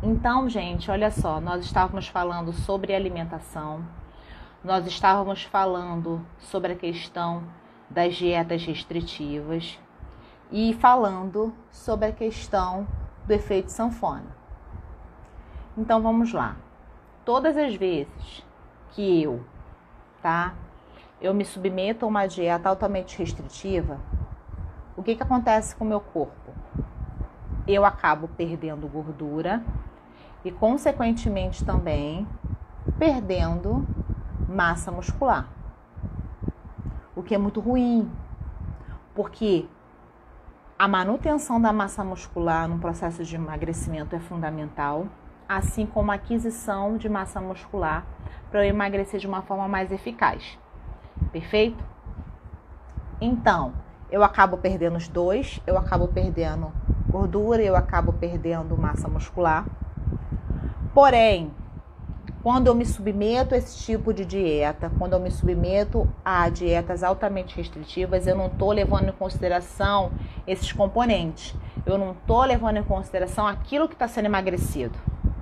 Então, gente, olha só, nós estávamos falando sobre alimentação, nós estávamos falando sobre a questão das dietas restritivas e falando sobre a questão do efeito sanfona. Então, vamos lá. Todas as vezes que eu me submeto a uma dieta altamente restritiva, o que acontece com o meu corpo? Eu acabo perdendo gordura e, consequentemente, também perdendo massa muscular. O que é muito ruim, porque a manutenção da massa muscular no processo de emagrecimento é fundamental, assim como a aquisição de massa muscular para eu emagrecer de uma forma mais eficaz. Perfeito? Então, eu acabo perdendo os dois, eu acabo perdendo gordura, eu acabo perdendo massa muscular. Porém, quando eu me submeto a esse tipo de dieta, quando eu me submeto a dietas altamente restritivas, eu não estou levando em consideração esses componentes. Eu não estou levando em consideração aquilo que está sendo emagrecido.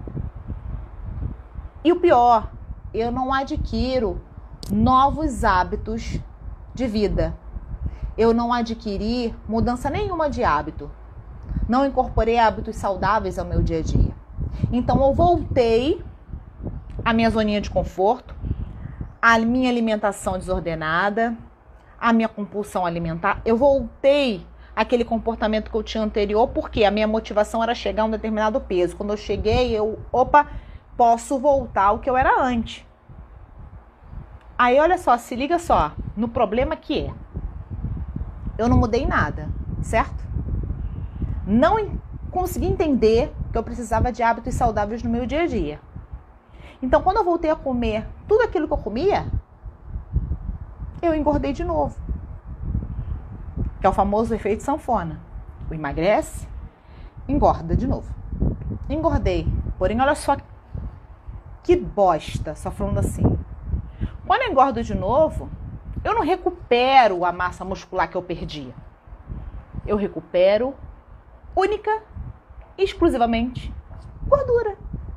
E o pior, eu não adquiro novos hábitos de vida. Eu não adquiri mudança nenhuma de hábito. Não incorporei hábitos saudáveis ao meu dia a dia. Então eu voltei à minha zoninha de conforto, à minha alimentação desordenada, à minha compulsão alimentar. Eu voltei àquele comportamento que eu tinha anterior, porque a minha motivação era chegar a um determinado peso. Quando eu cheguei, posso voltar ao que eu era antes. Aí, olha só, se liga só no problema que é. Eu não mudei nada, certo? Não consegui entender que eu precisava de hábitos saudáveis no meu dia a dia. Então, quando eu voltei a comer tudo aquilo que eu comia, eu engordei de novo. Que é o famoso efeito sanfona. O emagrece, engorda de novo. Engordei. Porém, olha só que bosta, só falando assim. Quando eu engordo de novo, eu não recupero a massa muscular que eu perdi. Eu recupero única e exclusivamente gordura.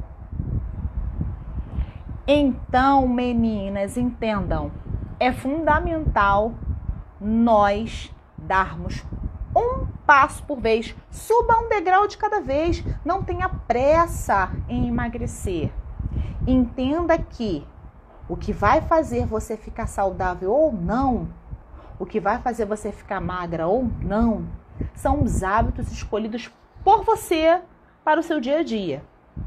Então, meninas, entendam, é fundamental nós darmos um passo por vez, suba um degrau de cada vez, não tenha pressa em emagrecer. Entenda que o que vai fazer você ficar saudável ou não, o que vai fazer você ficar magra ou não, são os hábitos escolhidos por você para o seu dia a dia.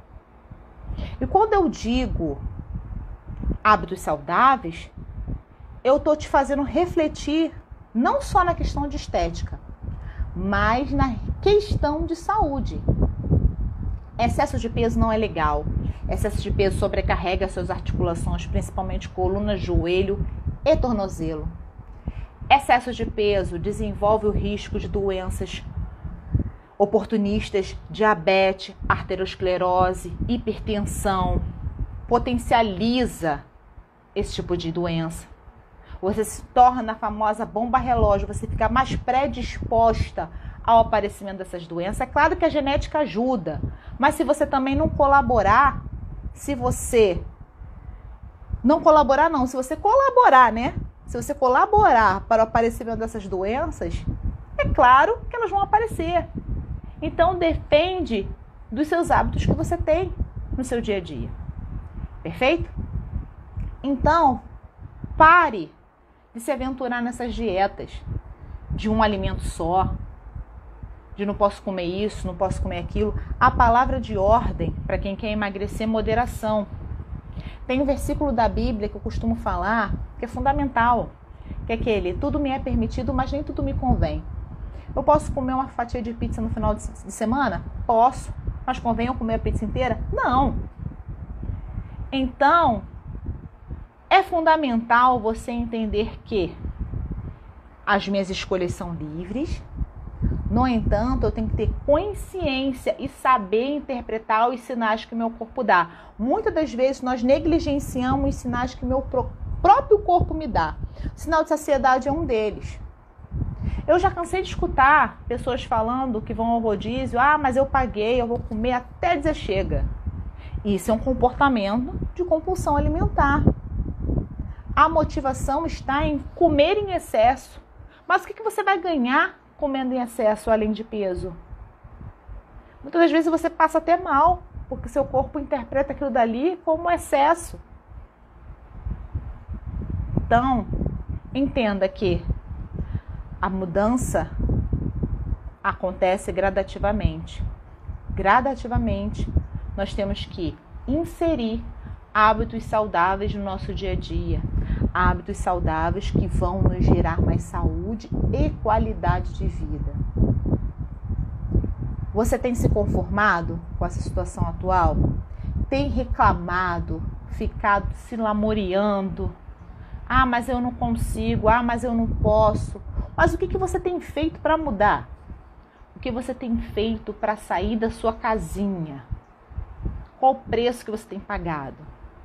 E quando eu digo hábitos saudáveis, eu estou te fazendo refletir não só na questão de estética, mas na questão de saúde. Excesso de peso não é legal. Excesso de peso sobrecarrega suas articulações, principalmente coluna, joelho e tornozelo. Excesso de peso desenvolve o risco de doenças oportunistas, diabetes, arteriosclerose, hipertensão. Potencializa esse tipo de doença. Você se torna a famosa bomba relógio, você fica mais predisposta ao aparecimento dessas doenças. É claro que a genética ajuda, mas se você também não colaborar, se você colaborar, né? Se você colaborar para o aparecimento dessas doenças, é claro que elas vão aparecer. Então, depende dos seus hábitos que você tem no seu dia a dia. Perfeito? Então, pare de se aventurar nessas dietas de um alimento só, de não posso comer isso, não posso comer aquilo. A palavra de ordem para quem quer emagrecer é moderação. Tem um versículo da Bíblia que eu costumo falar, que é fundamental, que é aquele: tudo me é permitido, mas nem tudo me convém. Eu posso comer uma fatia de pizza no final de semana? Posso. Mas convém eu comer a pizza inteira? Não. Então, é fundamental você entender que as minhas escolhas são livres. No entanto, eu tenho que ter consciência e saber interpretar os sinais que meu corpo dá. Muitas das vezes nós negligenciamos os sinais que meu próprio corpo me dá. O sinal de saciedade é um deles. Eu já cansei de escutar pessoas falando que vão ao rodízio, mas eu paguei, eu vou comer até dizer chega. Isso é um comportamento de compulsão alimentar. A motivação está em comer em excesso. Mas o que você vai ganhar comendo em excesso, além de peso? Muitas das vezes você passa até mal, porque seu corpo interpreta aquilo dali como excesso. Então, entenda que a mudança acontece gradativamente. Gradativamente, nós temos que inserir hábitos saudáveis no nosso dia a dia. Hábitos saudáveis que vão nos gerar mais saúde e qualidade de vida. Você tem se conformado com essa situação atual? Tem reclamado, ficado se lamuriando? Mas eu não consigo, mas eu não posso. Mas o que você tem feito para mudar? O que você tem feito para sair da sua casinha? Qual o preço que você tem pagado?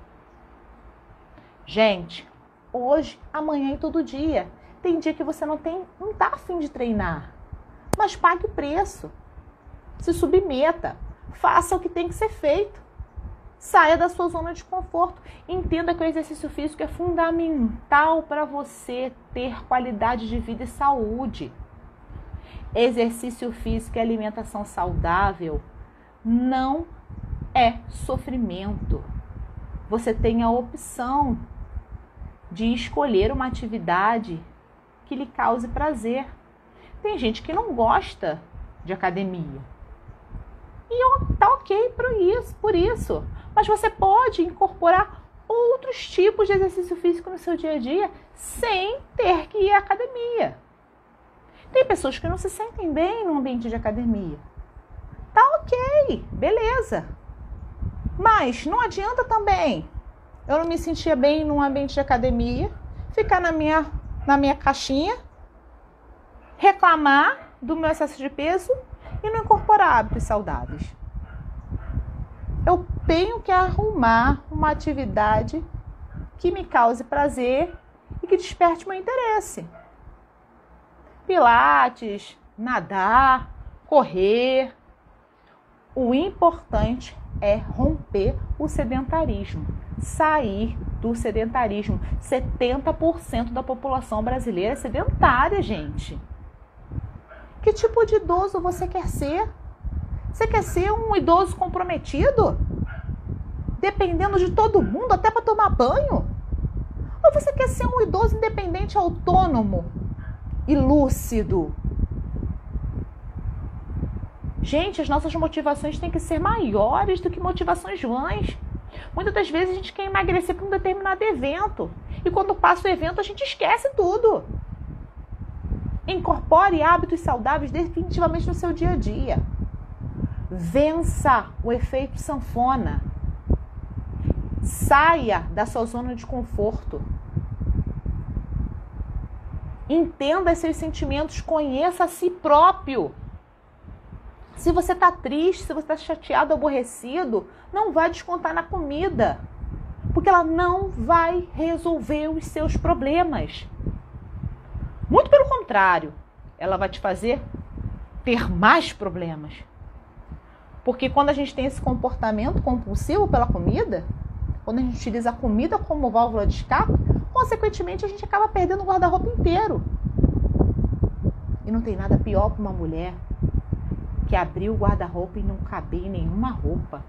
Gente, hoje, amanhã e todo dia. Tem dia que você não está a fim de treinar. Mas pague o preço. Se submeta. Faça o que tem que ser feito. Saia da sua zona de conforto. Entenda que o exercício físico é fundamental para você ter qualidade de vida e saúde. Exercício físico e alimentação saudável não é sofrimento. Você tem a opção de escolher uma atividade que lhe cause prazer. Tem gente que não gosta de academia. E tá ok por isso. Mas você pode incorporar outros tipos de exercício físico no seu dia a dia sem ter que ir à academia. Tem pessoas que não se sentem bem no ambiente de academia. Tá ok, beleza. Mas não adianta também eu não me sentia bem num ambiente de academia, ficar na minha caixinha, reclamar do meu excesso de peso e não incorporar hábitos saudáveis. Eu tenho que arrumar uma atividade que me cause prazer e que desperte meu interesse. Pilates, nadar, correr. O importante é romper o sedentarismo, sair do sedentarismo. 70% da população brasileira é sedentária, gente. Que tipo de idoso você quer ser? Você quer ser um idoso comprometido? Dependendo de todo mundo, até para tomar banho? Ou você quer ser um idoso independente, autônomo e lúcido? Gente, as nossas motivações têm que ser maiores do que motivações vãs. Muitas das vezes a gente quer emagrecer para um determinado evento. E quando passa o evento, a gente esquece tudo. Incorpore hábitos saudáveis definitivamente no seu dia a dia. Vença o efeito sanfona. Saia da sua zona de conforto. Entenda seus sentimentos, conheça a si próprio. Se você está triste, se você está chateado, aborrecido, não vai descontar na comida, porque ela não vai resolver os seus problemas. Muito pelo contrário, ela vai te fazer ter mais problemas. Porque quando a gente tem esse comportamento compulsivo pela comida, quando a gente utiliza a comida como válvula de escape, consequentemente a gente acaba perdendo o guarda-roupa inteiro. E não tem nada pior para uma mulher que abrir o guarda-roupa e não caber em nenhuma roupa.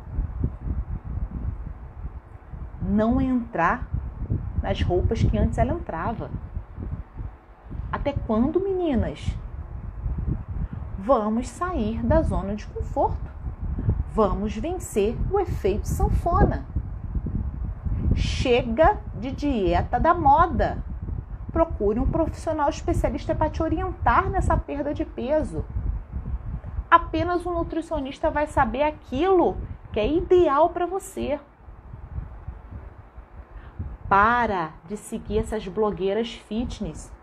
Não entrar nas roupas que antes ela entrava. Até quando, meninas? Vamos sair da zona de conforto. Vamos vencer o efeito sanfona. Chega de dieta da moda. Procure um profissional especialista para te orientar nessa perda de peso. Apenas um nutricionista vai saber aquilo que é ideal para você. Para de seguir essas blogueiras fitness.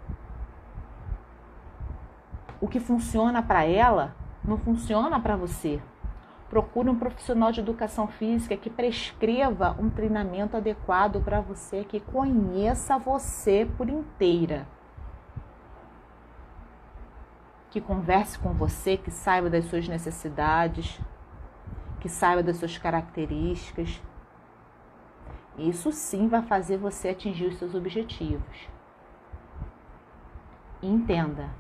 O que funciona para ela não funciona para você. Procure um profissional de educação física que prescreva um treinamento adequado para você, que conheça você por inteira. que converse com você, que saiba das suas necessidades, que saiba das suas características. Isso sim vai fazer você atingir os seus objetivos. E entenda,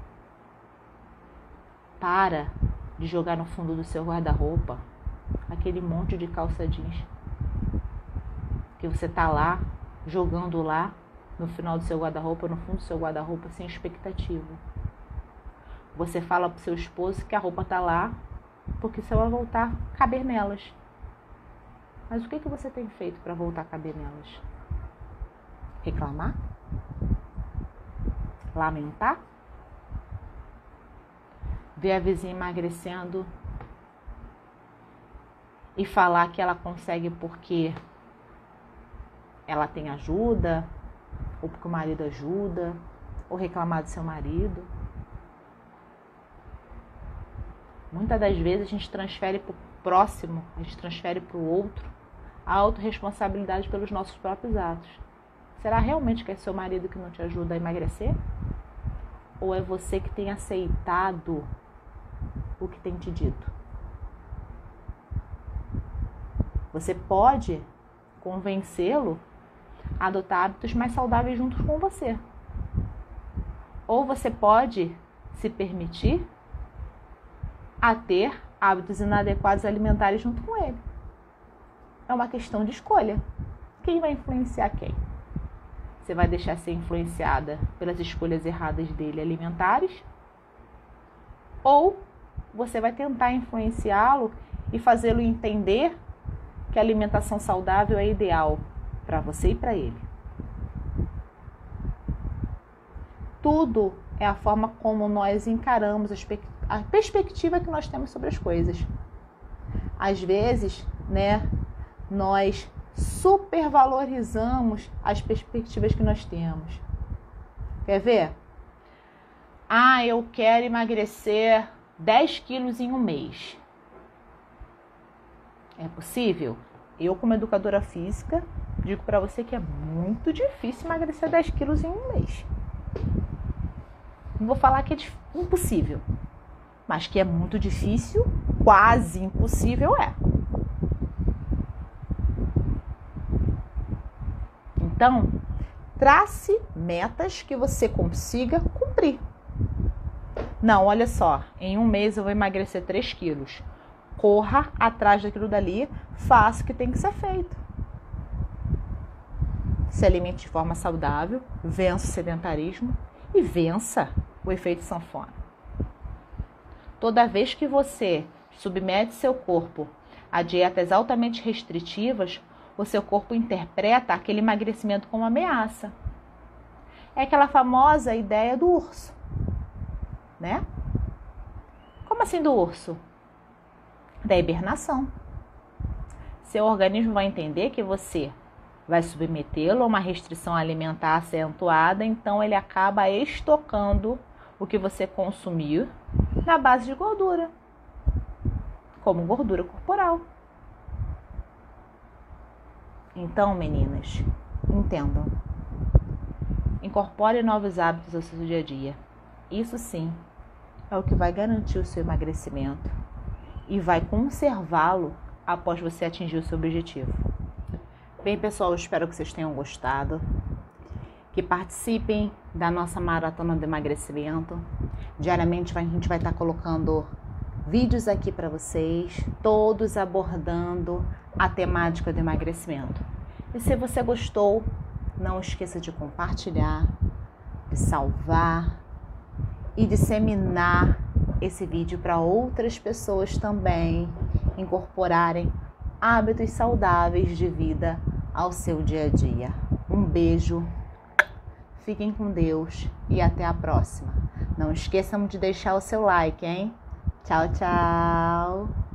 para de jogar no fundo do seu guarda-roupa aquele monte de calça jeans que você tá lá, jogando lá no final do seu guarda-roupa, no fundo do seu guarda-roupa, sem expectativa. Você fala pro seu esposo que a roupa tá lá porque você vai voltar a caber nelas. Mas o que você tem feito para voltar a caber nelas? Reclamar? Lamentar? Ver a vizinha emagrecendo e falar que ela consegue porque ela tem ajuda, ou porque o marido ajuda, ou reclamar do seu marido. Muitas das vezes a gente transfere para o próximo, a gente transfere para o outro a autorresponsabilidade pelos nossos próprios atos. Será realmente que é seu marido que não te ajuda a emagrecer? Ou é você que tem aceitado o que tem te dito? Você pode convencê-lo a adotar hábitos mais saudáveis junto com você. Ou você pode se permitir a ter hábitos inadequados alimentares junto com ele. É uma questão de escolha. Quem vai influenciar quem? Você vai deixar ser influenciada pelas escolhas erradas dele alimentares? Ou você vai tentar influenciá-lo e fazê-lo entender que a alimentação saudável é ideal para você e para ele? Tudo é a forma como nós encaramos a perspectiva que nós temos sobre as coisas. Às vezes, nós supervalorizamos as perspectivas que nós temos. Quer ver? Eu quero emagrecer 10 quilos em um mês. É possível? Eu, como educadora física, digo para você que é muito difícil emagrecer 10 quilos em um mês. Não vou falar que é impossível, mas que é muito difícil, quase impossível é. Então, trace metas que você consiga cumprir. Não, olha só, em um mês eu vou emagrecer 3 quilos. Corra atrás daquilo dali, faça o que tem que ser feito. Se alimente de forma saudável, vença o sedentarismo e vença o efeito sanfona. Toda vez que você submete seu corpo a dietas altamente restritivas, o seu corpo interpreta aquele emagrecimento como ameaça. É aquela famosa ideia do urso, né? Como assim do urso? Da hibernação. Seu organismo vai entender que você vai submetê-lo a uma restrição alimentar acentuada, então ele acaba estocando o que você consumiu na base de gordura, como gordura corporal. Então, meninas, entendam. Incorpore novos hábitos ao seu dia a dia. Isso sim é o que vai garantir o seu emagrecimento e vai conservá-lo após você atingir o seu objetivo. Bem, pessoal, eu espero que vocês tenham gostado, que participem da nossa maratona de emagrecimento. Diariamente a gente vai estar colocando vídeos aqui para vocês, todos abordando a temática do emagrecimento. E se você gostou, não esqueça de compartilhar, de salvar e disseminar esse vídeo para outras pessoas também incorporarem hábitos saudáveis de vida ao seu dia a dia. Um beijo, fiquem com Deus e até a próxima. Não esqueçam de deixar o seu like, hein? Tchau, tchau!